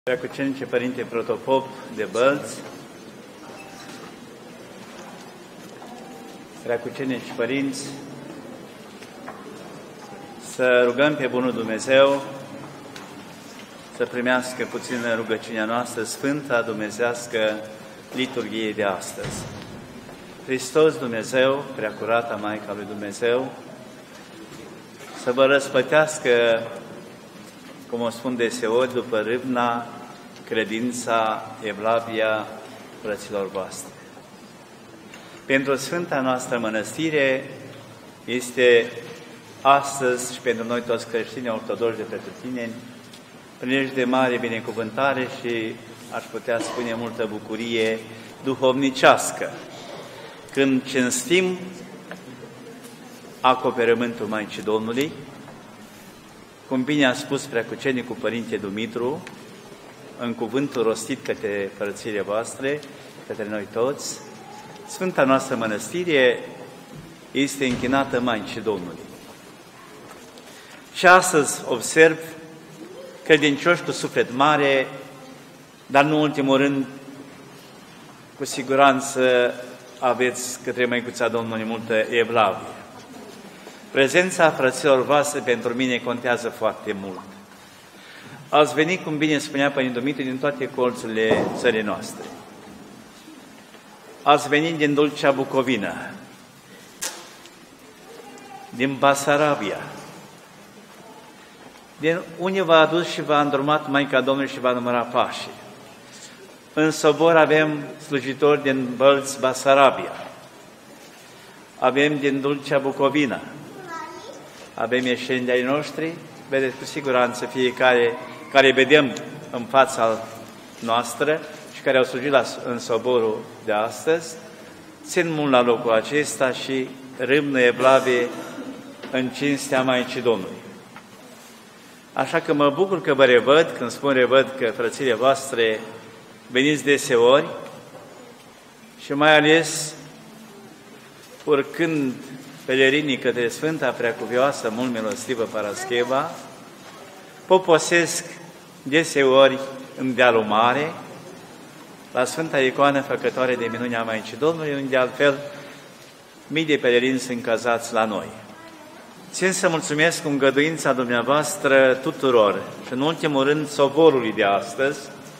Preacucenice Părinte Protopop de Bălți, preacucenici părinți, să rugăm pe Bunul Dumnezeu să primească puțin în rugăciunea noastră Sfânta Dumnezească liturghie de astăzi. Hristos Dumnezeu, Preacurata Maica lui Dumnezeu, să vă răspătească, cum o spun deseori, după râvna, credința, evlavia frăților voastre. Pentru Sfânta noastră mănăstire este astăzi și pentru noi toți creștini ortodoxi de pretutindeni prilej de mare binecuvântare și, aș putea spune, multă bucurie duhovnicească, când cinstim acoperământul Maicii Domnului, cum bine a spus preacucenicul Părinte Dumitru, în cuvântul rostit către frățile voastre, către noi toți, Sfânta noastră mănăstire este închinată Maicii Domnului. Și astăzi observ credincioși cu suflet mare, dar nu în ultimul rând, cu siguranță aveți către Măicuța Domnului multă evlavie. Prezența frăților voastre pentru mine contează foarte mult. Ați venit, cum bine spunea Părinte Dumitru, din toate colțurile țării noastre. Ați venit din dulcea Bucovină, din Basarabia, din unde v-a adus și v-a îndrumat Maica Domnului și v-a numărat pașii. În sobor avem slujitori din Bălți, Basarabia, avem din dulcea Bucovină, avem ieșeni de-ai noștri, vedeți cu siguranță fiecare care vedem în fața noastră și care au slujit în soborul de astăzi, țin mult la locul acesta și râmnă evlavie în cinstea Maicii Domnului. Așa că mă bucur că vă revăd, când spun revăd, că frățile voastre veniți deseori și mai ales urcând pelerinii către Sfânta Preacuvioasă, mult milostivă Parascheva, poposesc deseori în dealul mare, la Sfânta Icoană Făcătoare de minuni a Maicii Domnului, unde altfel mii de pelerini sunt cazați la noi. Țin să mulțumesc cu îngăduința dumneavoastră tuturor și în ultimul rând soborului de astăzi,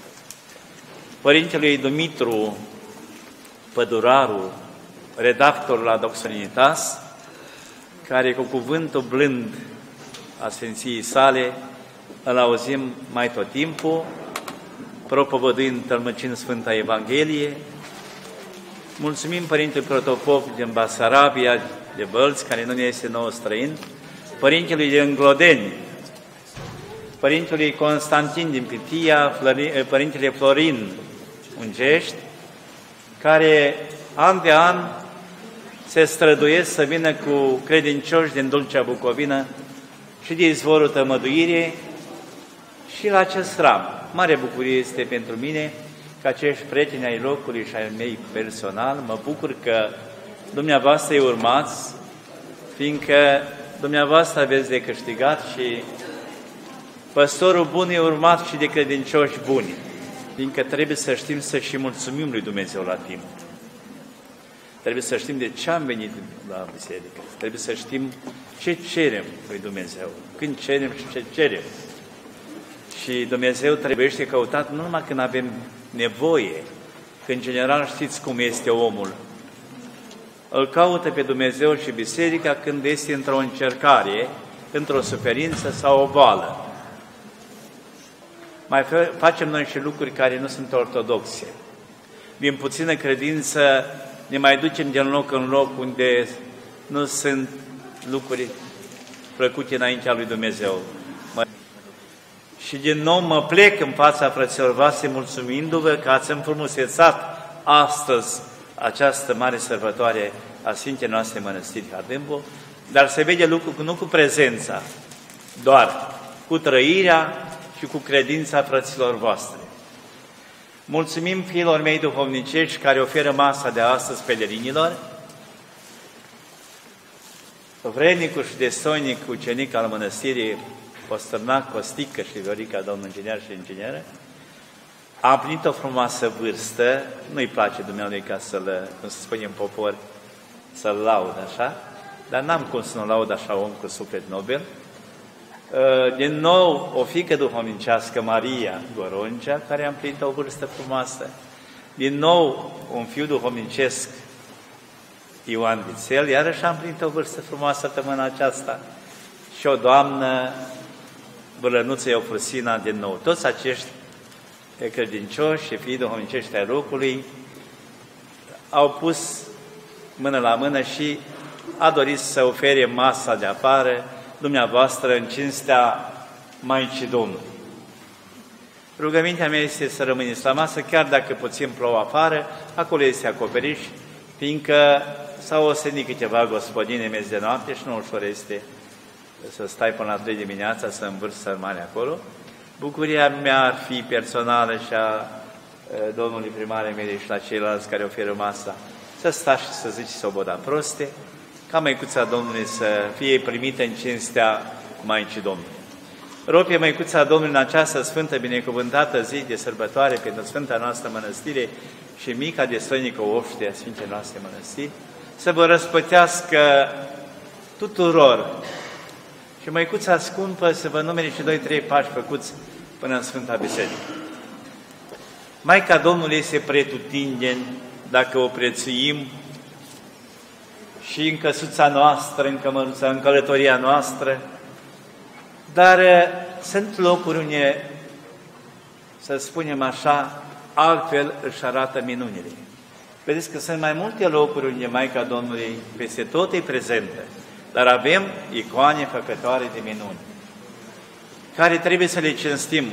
Părintelui Dumitru Păduraru, redactor la Doxolinitas, care cu cuvântul blând a Sfinției sale îl auzim mai tot timpul, propovăduind, tălmăcind Sfânta Evanghelie. Mulțumim Părintele Protopop din Basarabia, de Bălți, care nu ne este nou străin, Părintelui din Glodeni, Părintelui Constantin din Pitia, Părintele Florin Ungești, care an de an se străduiesc să vină cu credincioși din dulcea Bucovină și de izvorul tămăduirii și la acest hram. Mare bucurie este pentru mine că acești prieteni ai locului și ai mei personal, mă bucur că dumneavoastră îi urmați, fiindcă dumneavoastră aveți de câștigat și păstorul bun e urmat și de credincioși buni, fiindcă trebuie să știm să și mulțumim lui Dumnezeu la timp. Trebuie să știm de ce am venit la biserică. Trebuie să știm ce cerem lui Dumnezeu, când cerem și ce cerem. Și Dumnezeu trebuiește căutat nu numai când avem nevoie, că în general știți cum este omul. Îl caută pe Dumnezeu și biserica când este într-o încercare, într-o suferință sau o boală. Mai facem noi și lucruri care nu sunt ortodoxe. Din puțină credință ne mai ducem din loc în loc unde nu sunt lucruri plăcute înaintea lui Dumnezeu. Și din nou mă plec în fața frăților voastre mulțumindu-vă că ați înfrumusețat astăzi această mare sărbătoare a Sfintei noastre mănăstiri Hadâmbu, dar se vede lucru nu cu prezența, doar cu trăirea și cu credința frăților voastre. Mulțumim fiilor mei duhovnicești care oferă masa de astăzi pelerinilor, vrednicul și destoinic ucenic al mănăstirii Postărnac, Costică și Viorica, domnul inginer și ingineră, a împlinit o frumoasă vârstă, nu-i place dumnealui ca să-l, cum se spune în popor, să-l laud așa, dar n-am cum să nu laud așa om cu suflet nobel. Din nou, o fiică duhovnicească, Maria Goroncea, care a împlinit o vârstă frumoasă. Din nou, un fiu duhovnicesc, Ioan Vițel, iarăși a împlinit o vârstă frumoasă săptămâna aceasta. Și o doamnă, Bălănuță Eufrosina, din nou. Toți acești credincioși și fii duhovnicești ai locului au pus mână la mână și a dorit să ofere masa de afară dumneavoastră în cinstea Maicii Domnului. Rugămintea mea este să rămâneți la masă, chiar dacă puțin plouă afară, acolo este acoperiș, fiindcă s-au ostenit câteva gospodine mezi de noapte și nu ușor este să stai până la 3 dimineața să învârți sărmani acolo. Bucuria mea ar fi personală și a domnului primar Emilie și la ceilalți care oferă masa, să stați și să zici soboda proste, ca Măicuța Domnului să fie primită în cinstea Maicii Domnului. Rog pe Măicuța Domnului în această sfântă, binecuvântată zi de sărbătoare pentru Sfânta noastră Mănăstire și mica de slănică oște a Sfintei noastre Mănăstiri, să vă răspătească tuturor și Măicuța scumpă să vă numere și 2-3 pași făcuți până în Sfânta Biserică. Maica Domnului este pretutindeni dacă o prețuim și în căsuța noastră, în cămăruța, în călătoria noastră, dar sunt locuri unde, să spunem așa, altfel își arată minunile. Vedeți că sunt mai multe locuri unde Maica Domnului peste tot e prezentă, dar avem icoane făcătoare de minuni, care trebuie să le cinstim.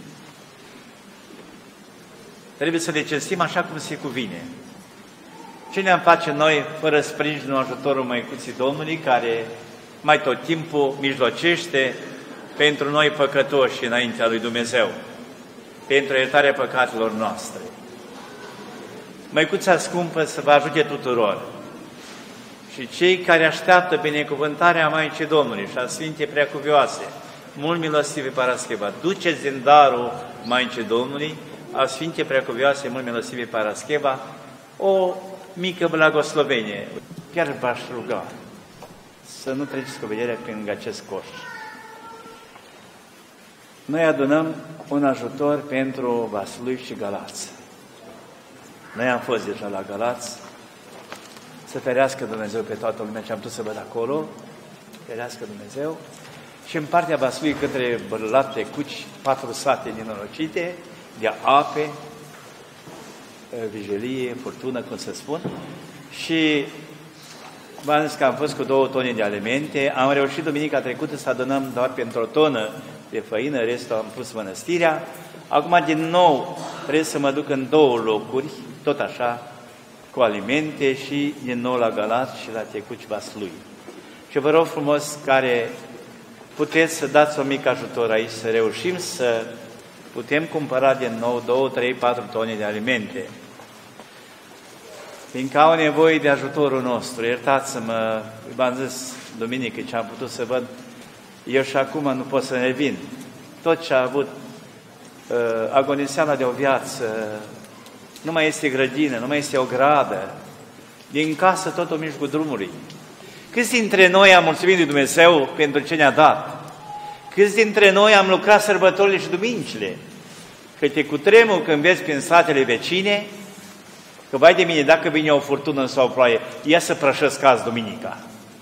Trebuie să le cinstim așa cum se cuvine. Ce ne-am face noi fără sprijinul, ajutorul Măicuții Domnului, care mai tot timpul mijlocește pentru noi păcătoși înaintea lui Dumnezeu, pentru iertarea păcatelor noastre. Măicuța scumpă să vă ajute tuturor și cei care așteaptă binecuvântarea Maicii Domnului și a Sfintei Preacuvioase, mult milostive Parascheva, duceți din darul Maicii Domnului a Sfintei Preacuvioase, mult milostive Parascheva, o mică blagoslovenie. Chiar v-aș ruga să nu treceți cu vederea prin acest coș. Noi adunăm un ajutor pentru Vaslui și Galați. Noi am fost deja la Galați, să ferească Dumnezeu pe toată lumea ce am putut să văd acolo, ferească Dumnezeu, și în partea Vaslui către Bărlate, Cuci, 4 sate nenorocite, de ape, vijelie, furtună, cum să spun, și v-am zis că am fost cu 2 tone de alimente, am reușit duminica trecută să adunăm doar pentru o tonă de făină, restul am pus mănăstirea. Acum din nou trebuie să mă duc în 2 locuri, tot așa, cu alimente și din nou la Galați și la Tecuci Vaslui. Și vă rog frumos, care puteți să dați o mică ajutor aici, să reușim să putem cumpăra din nou 2, 3, 4 tone de alimente. Fiindcă au nevoie de ajutorul nostru, iertați-mă, v-am zis duminică ce am putut să văd, eu și acum nu pot să ne vin. Tot ce a avut agoniseala de o viață, nu mai este grădină, nu mai este o gradă, din casă tot în mijlocul drumului. Câți dintre noi am mulțumit lui Dumnezeu pentru ce ne-a dat? Câți dintre noi am lucrat sărbătorile și duminicile? Că te cutremur când vezi prin satele vecine, că vai de mine, dacă vine o furtună sau o ploaie, ia să prășesc azi duminica.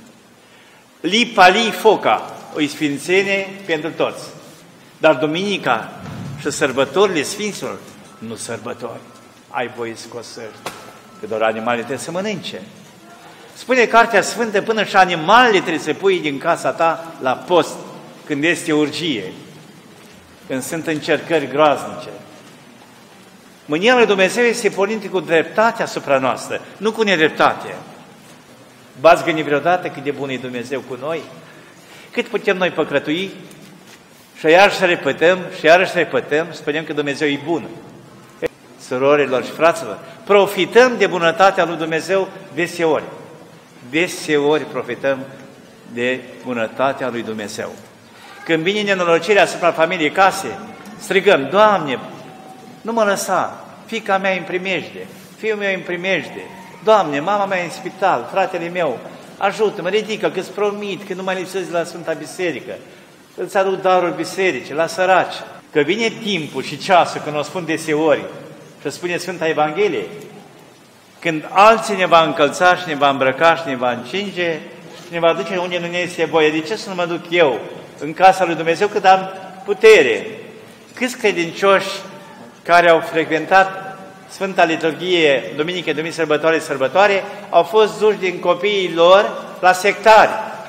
Li foca, o sfințenie pentru toți. Dar duminica și sărbătorile sfinților, nu sărbători. Ai voie scosări, că doar animalele trebuie să mănânce. Spune Cartea Sfântă, până și animalele trebuie să pui din casa ta la post, când este urgie, când sunt încercări groaznice. Mânia lui Dumnezeu este pornită cu dreptate asupra noastră, nu cu nedreptate. V-ați gândit vreodată cât de bun e Dumnezeu cu noi? Cât putem noi păcătui și iarăși să repetăm și iarăși să repetăm, spunem că Dumnezeu e bun. Surorilor și fraților, profităm de bunătatea lui Dumnezeu deseori. Deseori profităm de bunătatea lui Dumnezeu. Când vine nenorocirea asupra familiei case, strigăm, Doamne, Nu mă lăsa. Fiica mea în primejde, fiul meu în primejde. Doamne, mama mea în spital, fratele meu, ajută-mă, ridică, că-ți promit, că nu mai lipsesc la Sfânta Biserică. Îți aduc darul bisericii, la săraci. Că vine timpul și ceasul, când o spun deseori, și spune Sfânta Evanghelie, când alții ne va încălța și ne va îmbrăca și ne va încinge și ne va duce unde nu ne este voie. De ce să nu mă duc eu în casa lui Dumnezeu cât am putere? Câți credincioși care au frecventat Sfânta Liturghie, duminică, sărbătoare, au fost duși din copiii lor la sectari.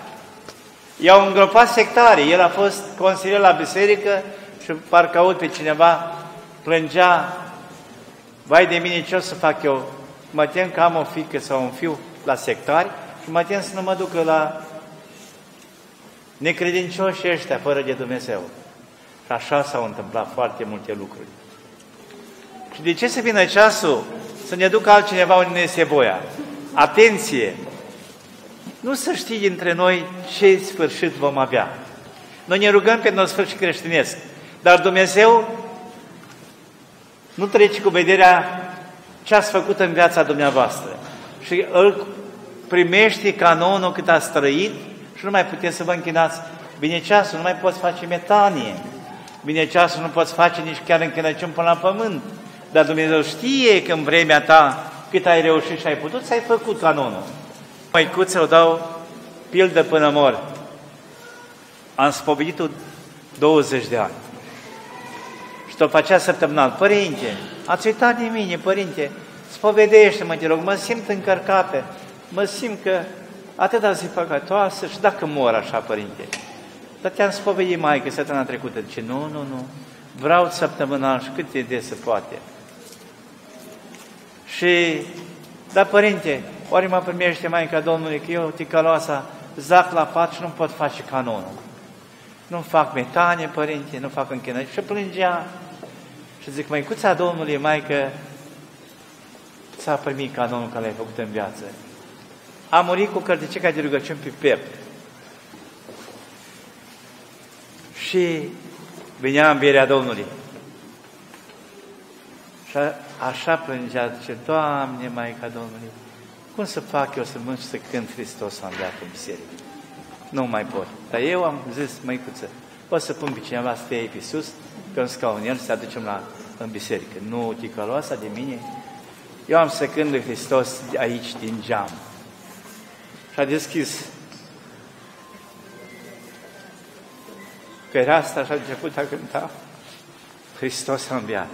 I-au îngropat sectarii. El a fost consilier la biserică și parcă aud pe cineva plângea, vai de mine, ce o să fac eu? Mă tem că am o fiică sau un fiu la sectari și mă tem să nu mă ducă la necredincioși ăștia fără de Dumnezeu. Și așa s-au întâmplat foarte multe lucruri. Și de ce să vină ceasul să ne ducă altcineva unde ne este voia? Atenție! Nu să știi dintre noi ce sfârșit vom avea. Noi ne rugăm pentru sfârșit creștinesc, dar Dumnezeu nu trece cu vederea ce ați făcut în viața dumneavoastră. Și îl primește canonul cât ați trăit și nu mai puteți să vă închinați. Vine ceasul, nu mai poți face metanie. Vine ceasul, nu poți face nici chiar închinăciuni până la pământ. Dar Dumnezeu știe că în vremea ta, cât ai reușit și ai putut, ți-ai făcut canonul. Măicuță o dau pildă până mor. Am spovedit-o 20 de ani. Și tot facea săptămânal. Părinte, ați uitat de mine, părinte, spovedește-mă, te rog, mă simt încărcată, mă simt că atâta zi păcătoasă și dacă mor așa, părinte. Dar te-am spovedit, maică, săptămâna trecută. Zice, nu, vreau săptămânal și cât de des se poate. Și, da, părinte, ori mă primește Maica Domnului că eu, ticăloasa, zac la pat și nu pot face canonul. Nu fac metanie, părinte, nu fac închinări. Și plângea. Și zic, Măicuța Domnului, Maică, ți-a primit canonul care l-ai făcut în viață. A murit cu cărticica de rugăciuni pe piept. Și venea învierea Domnului. Și așa plângea, zice, Doamne, Maica Domnului, cum să fac eu să mânci să cânt Hristos a înviat în biserică? Nu mai pot. Dar eu am zis, Măicuță, o să pun pe cineva să te iei pe sus, pe un scaun el, să te aducem în biserică. Nu, ticăloasa de mine, eu am să cânt lui Hristos aici, din geam. Și a deschis fereastra și a început a cânta Hristos a înviat.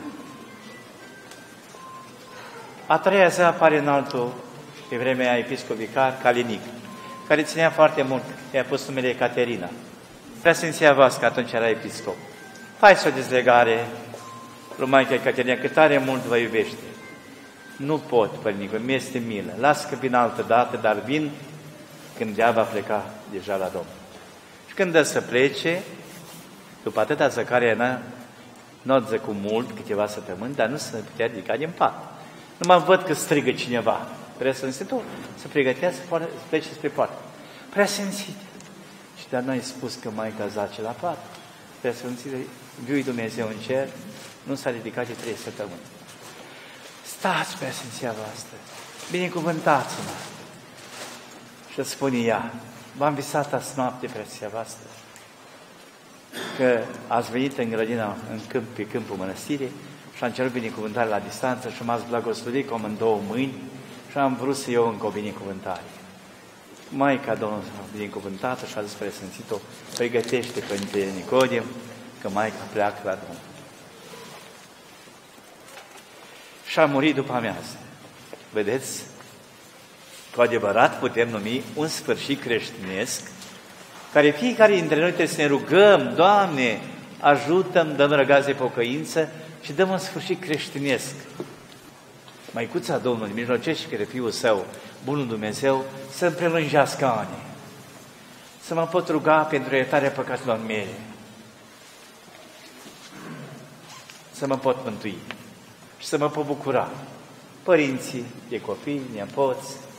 A treia zi apare în altul, pe vremea episcopicar, Calinic, care ținea foarte mult, i-a pus numele Ecaterina. Preasfinția Vască atunci era episcop. Faci o dezlegare, lui Maica Ecaterina, că tare mult vă iubește. Nu pot, părinică, mi-este milă. Las că vin altă dată, dar vin când ea va pleca deja la Domnul. Și când dă să plece, după atâta zăcare, nu zăcu mult, câteva săptămâni, dar nu se putea ridica din pat. Nu mă văd că strigă cineva. Preasfințitul să pregătea să plece spre poartă. Preasfințite. Și dar noi spus că Maica zace la pat. Preasfințite, viu-i Dumnezeu în cer, nu s-a ridicat de 3 săptămâni. Stați, preasfinția voastră, binecuvântați-mă. Și spune ea, v-am visat azi noapte, preasfinția voastră, că ați venit în grădina, pe câmpul mănăstirii și am cerut binecuvântare la distanță și m-ați blagoslovit cu amândouă mâini și am vrut să iau încă o binecuvântare. Maica Domnului s-a binecuvântată și a zis preasfințitul, pregătește Părintele Nicodim, că Maica pleacă la Domnul. Și a murit după amiază. Vedeți? Cu adevărat putem numi un sfârșit creștinesc, care fiecare dintre noi trebuie să ne rugăm, Doamne, ajută-mi, dăm răgaz de pocăință și dăm un sfârșit creștinesc. Măicuța Domnului mijlocește către Fiul Său, Bunul Dumnezeu, să-mi prelungească anii, să mă pot ruga pentru iertarea păcatelor mele, să mă pot mântui și să mă pot bucura. Părinții de copii, nepoți,